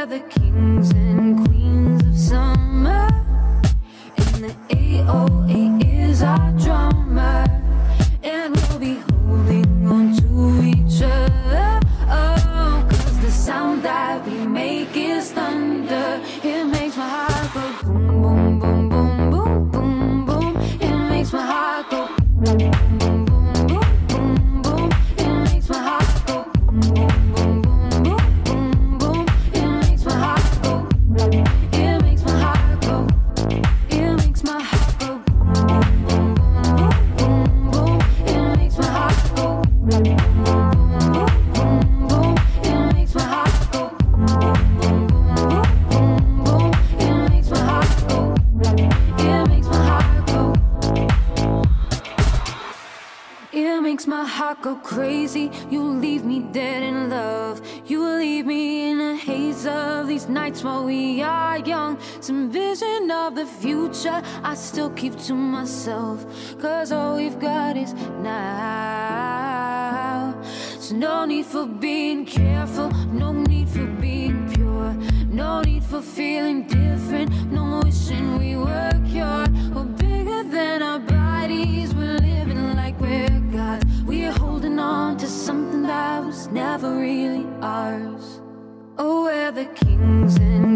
the kings and queens of summer, and the 808 is our drummer, and we'll be holding on to each other. Oh, 'cause the sound that we make is thunder. It makes my heart go boom, boom, boom, boom, boom, boom, boom. It makes my heart go boom, boom, boom, boom, boom, boom. It makes my heart go boom, boom, boom, boom, boom, boom. It makes my heart go. It makes my heart go. It makes my heart go boom, boom, boom, boom, boom. It makes my heart go boom, boom, boom, boom. It makes my heart go boom, boom, boom, boom. It makes my heart go. It makes my heart go. It makes my heart go crazy. You leave me dead in love. You leave me in a haze of these nights while we are young. Some vision of the future I still keep to myself, 'cause all we've got is now. So no need for being careful, no need for being pure, no need for feeling different, no wishing we were cured. We're bigger than our bodies, we're living like we're gods. We're holding on to something that was never really ours. Oh, we're the kings and